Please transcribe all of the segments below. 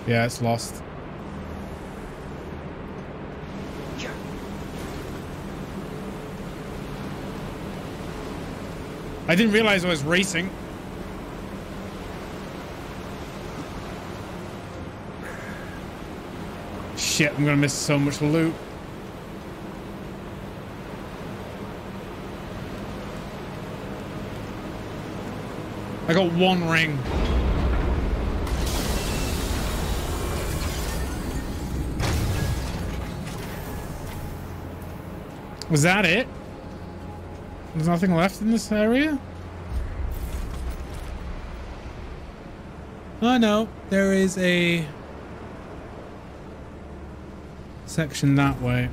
Yeah, it's lost. I didn't realize I was racing. Shit, I'm gonna miss so much loot. I got one ring. Was that it? There's nothing left in this area? Oh no, there is a section that way.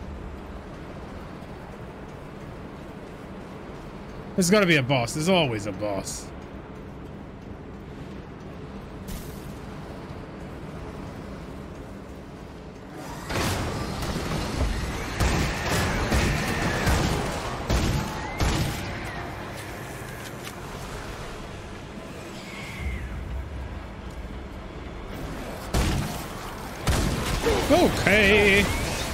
There's got to be a boss. There's always a boss. Okay.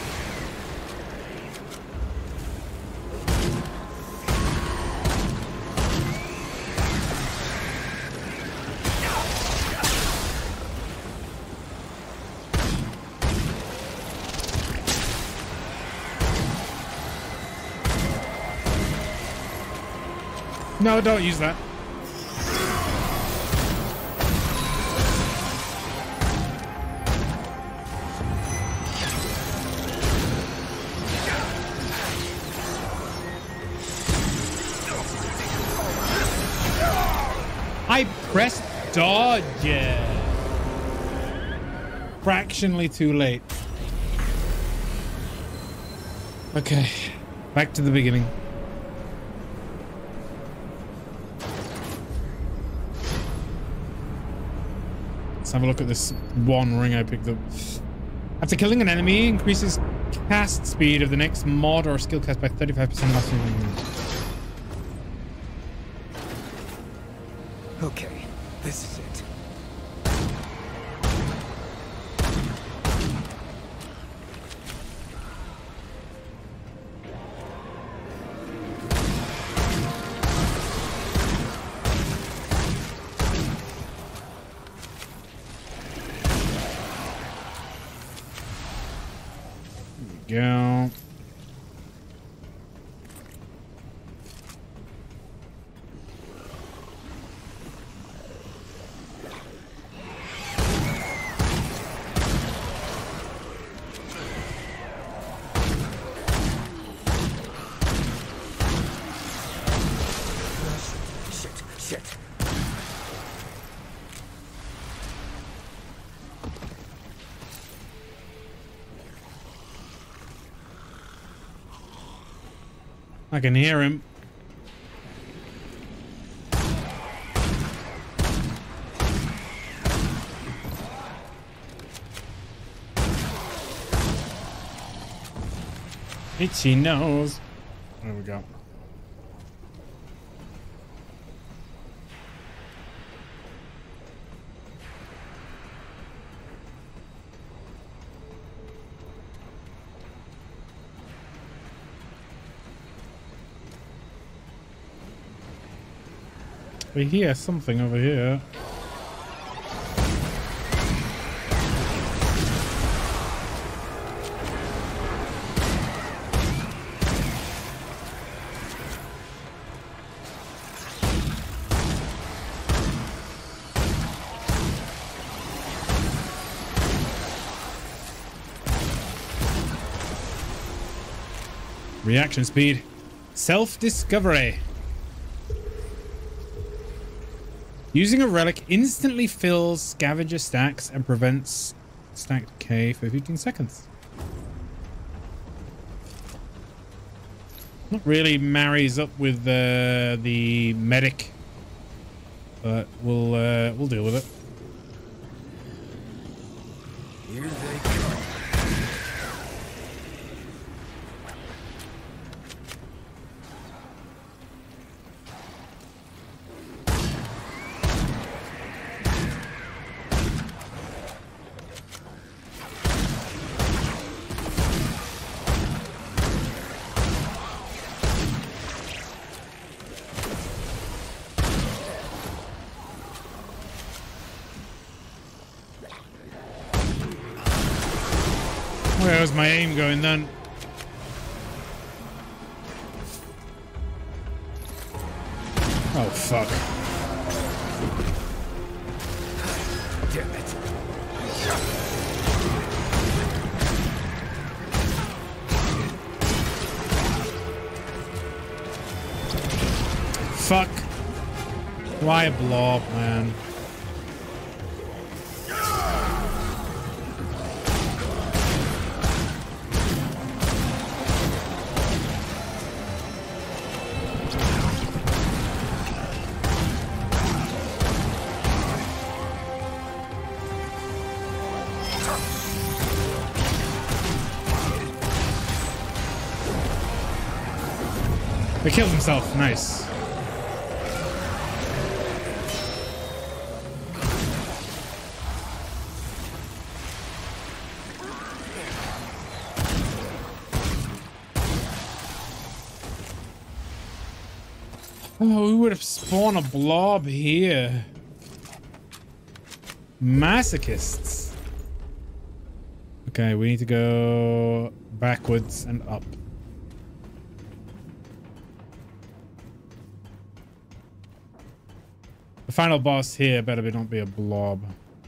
No, don't use that. I pressed dodge. Fractionally too late. Okay, back to the beginning. Let's have a look at this one ring I picked up. After killing an enemy, increases cast speed of the next mod or skill cast by 35% less. Okay, this is it. Go. Shit. I can hear him. Itchy nose. There we go. We hear something over here. Reaction speed. Self-discovery. Using a relic instantly fills scavenger stacks and prevents stack decay for 15 seconds. Not really marries up with the medic, but we'll deal with it. Here they come. Where was my aim going then? Oh, fuck. Damn it. Fuck. Why a blob, man? He killed himself. Nice. Oh, we would have spawned a blob here. Masochists. Okay, we need to go backwards and up. The final boss here better not be a blob.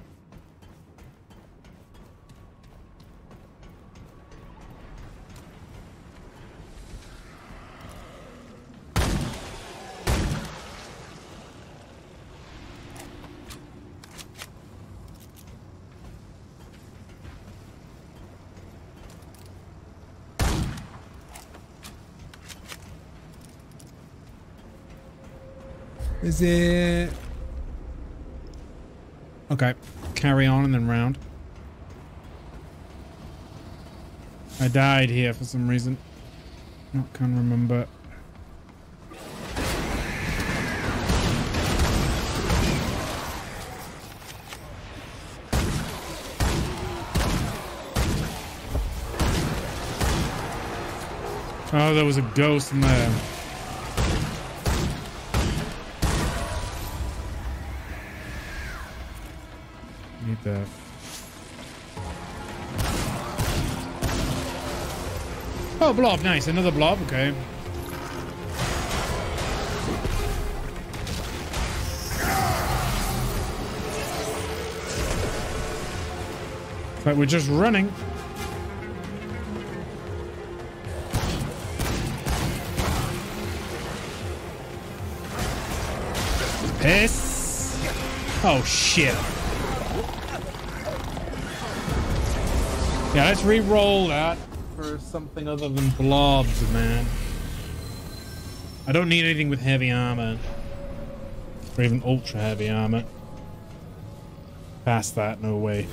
Is it... Okay, carry on and then round. I died here for some reason. Not can remember. Oh, there was a ghost in there. Need that. Oh, blob. Nice. Another blob. Okay. But we're just running. Piss. Oh, shit. Yeah, let's re-roll that for something other than blobs, man. I don't need anything with heavy armor. Or even ultra heavy armor. Past that, no way.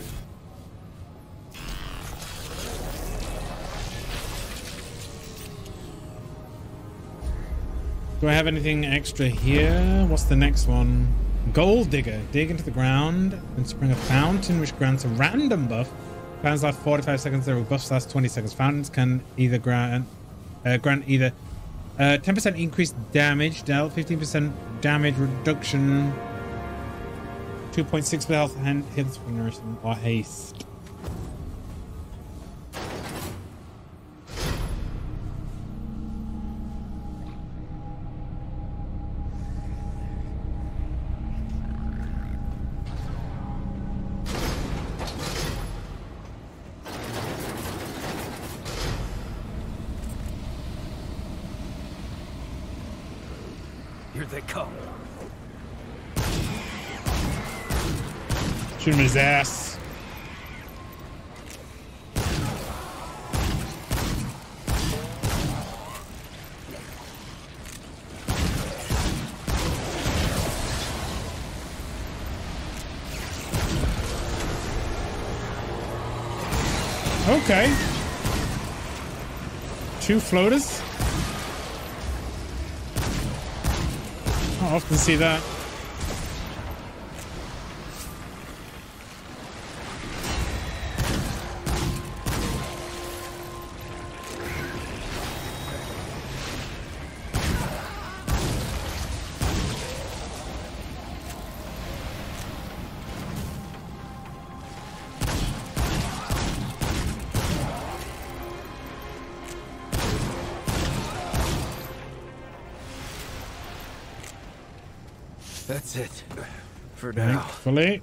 Do I have anything extra here? What's the next one? Gold Digger. Dig into the ground and spring a fountain which grants a random buff. Fountains last 45 seconds, their buffs last 20 seconds. Fountains can either grant either 10% increased damage dealt, 15% damage reduction, 2.6 health and hits for nursing or haste. Here they come. Shoot him in his ass. Okay. 2 floaters. I often see that. That's it. For now. Thankfully.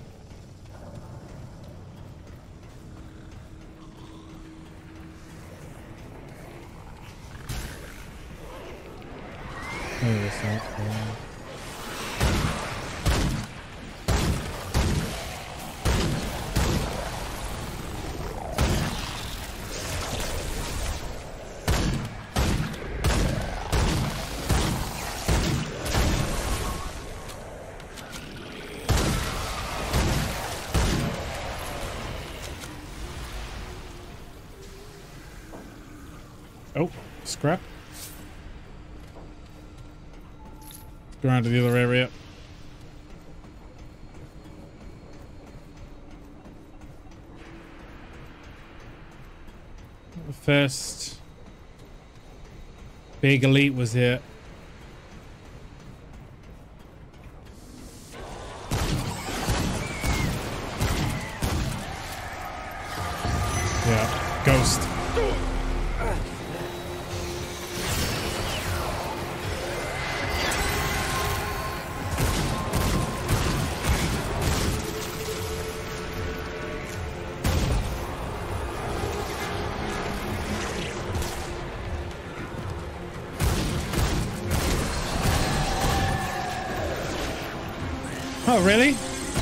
Oh, scrap. Go around to the other area. The first big elite was here. Yeah, ghost. Oh, really?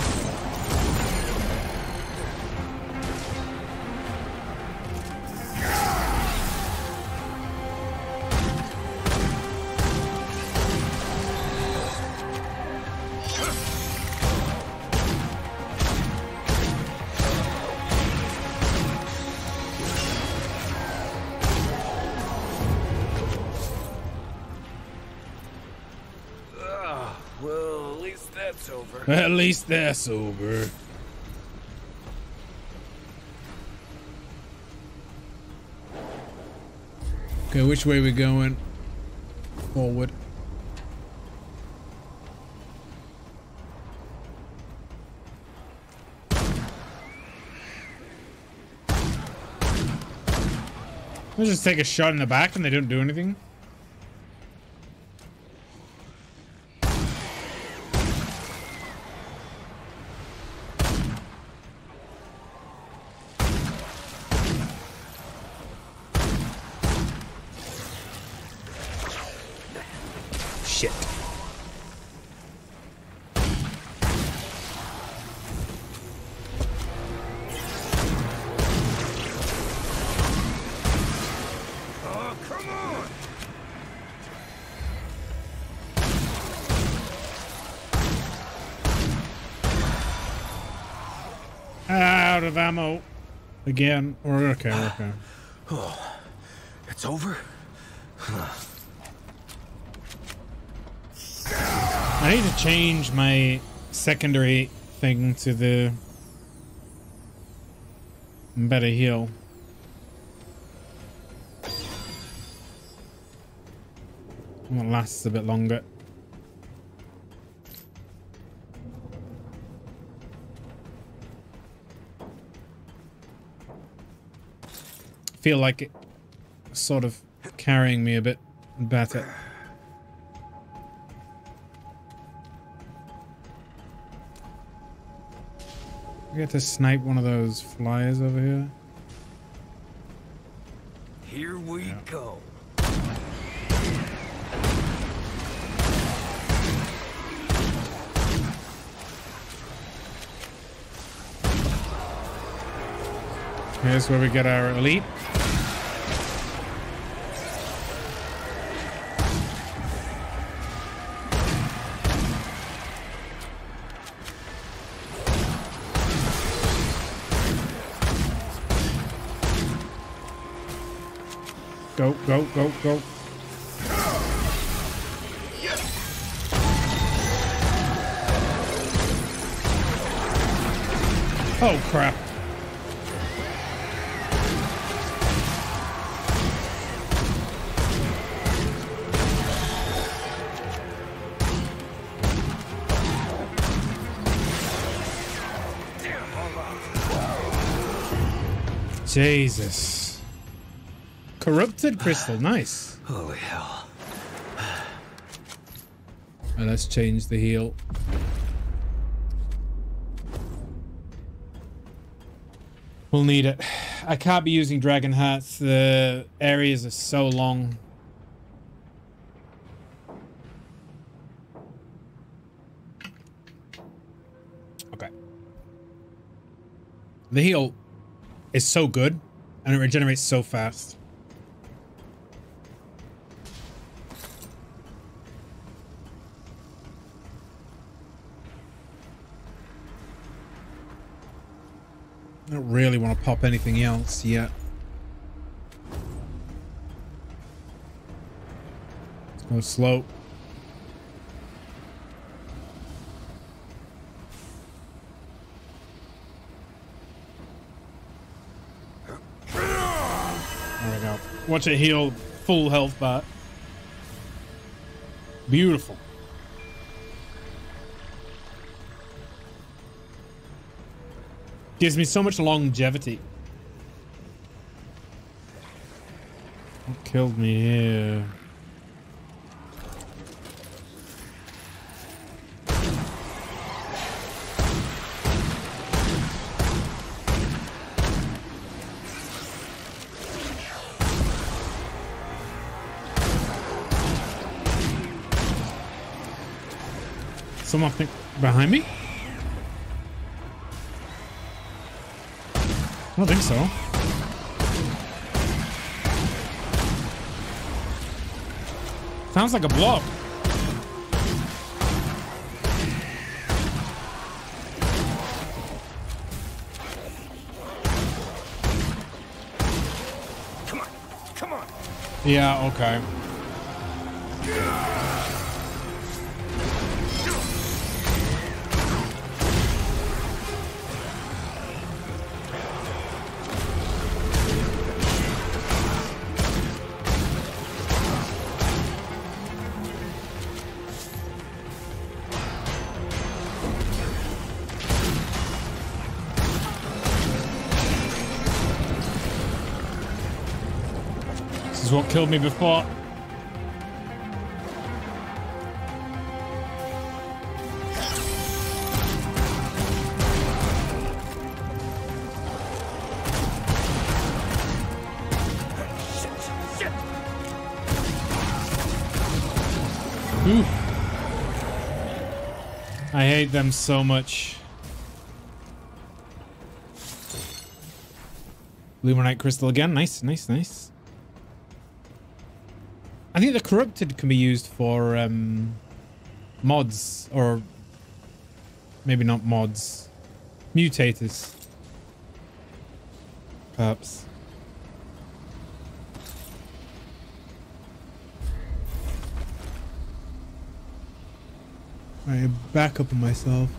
Well, at least that's over. At least that's over. Okay, which way we going? Forward. Let's just take a shot in the back and they don't do anything. Shit. Oh, come on! Out of ammo. Again. Or okay, okay. Oh, it's over? I need to change my secondary thing to the better heal. It lasts a bit longer. Feel like it sort of carrying me a bit better. I get to snipe one of those flyers over here. Here we go. Here's where we get our elite. Go, go, go, go. Oh, crap. Jesus. Corrupted crystal, nice. Holy hell. Let's change the heal. We'll need it. I can't be using dragon hats. The areas are so long. Okay. The heal is so good and it regenerates so fast. I don't really want to pop anything else yet. Let's go slow. There we go. Watch it heal full health back. Beautiful. Gives me so much longevity. What killed me here? Someone behind me? I don't think so. Sounds like a blob. Come on, come on. Yeah, okay. This is what killed me before. Ooh. I hate them so much. Luminite crystal again. Nice, nice, nice. I think the corrupted can be used for mods, or maybe not mods. Mutators. Perhaps. Alright, back up on myself.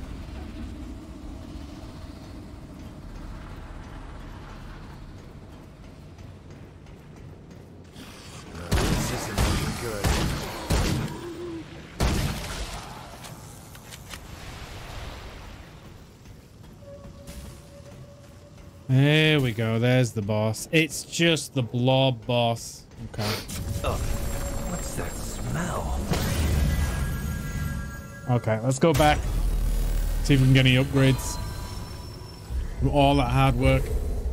This isn't looking good. There we go. There's the boss. It's just the blob boss. Okay. What's that smell? Okay, let's go back. See if we can get any upgrades from all that hard work.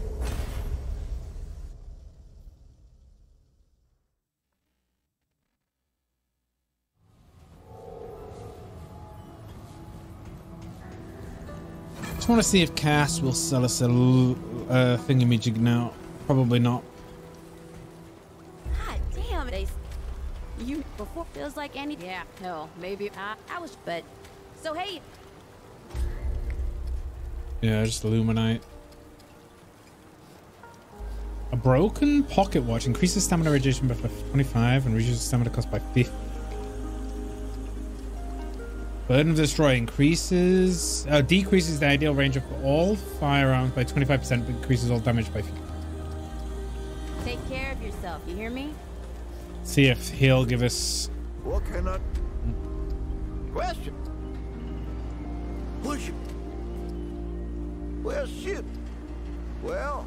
Just want to see if Cass will sell us a thingamajig now. Probably not. God damn it. You before feels like any. Yeah, no, maybe I was, but so hey. Yeah, just Illuminite. A broken pocket watch increases stamina radiation by 25 and reduces stamina cost by 50. Burden of Destroy increases, decreases the ideal range of all firearms by 25%, but increases all damage by 50. Take care of yourself, you hear me? See if he'll give us. What can I? Question. Push it. Well, shit. Well,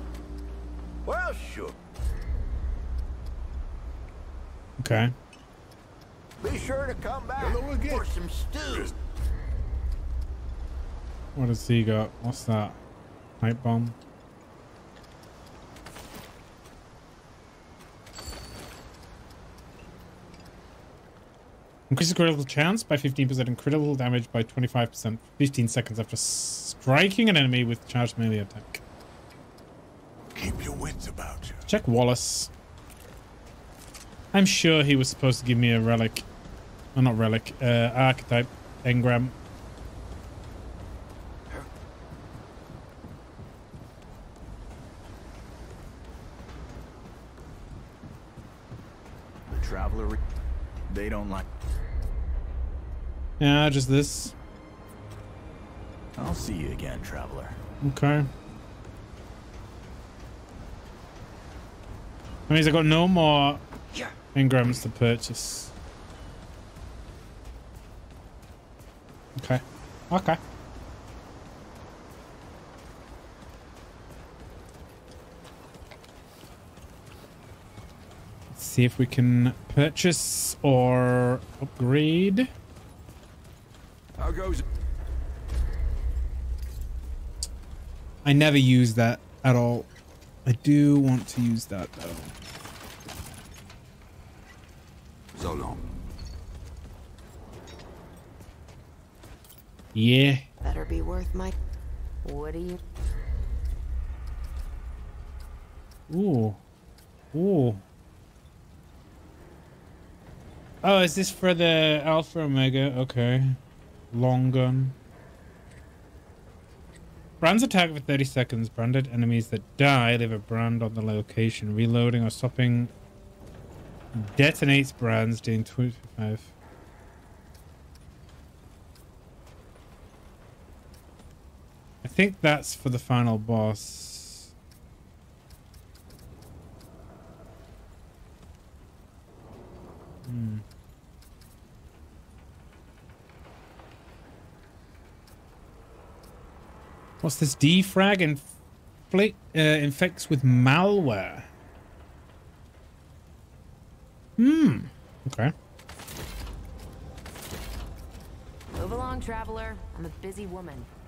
sure. Okay. Be sure to come back for some stew. What has he got? What's that? Night bomb. Increases critical chance by 15% and critical damage by 25% 15 seconds after striking an enemy with charged melee attack. Keep your wits about you. Check Wallace. I'm sure he was supposed to give me a relic. Oh, not relic. Archetype. Engram. The Traveler, they don't like. Yeah, just this. I'll see you again, Traveler. Okay. That means I got no more engrams to purchase. Okay. Okay. Let's see if we can purchase or upgrade. How goes it? I never use that at all. I do want to use that though. So long. Yeah. Better be worth my... What do you... Ooh. Ooh. Oh, is this for the Alpha Omega? Okay. Long gun. Brands attack for 30 seconds. Branded enemies that die leave a brand on the location. Reloading or stopping detonates brands doing 25. I think that's for the final boss. What's this? Defrag infects with malware. Okay. Move along, Traveler. I'm a busy woman.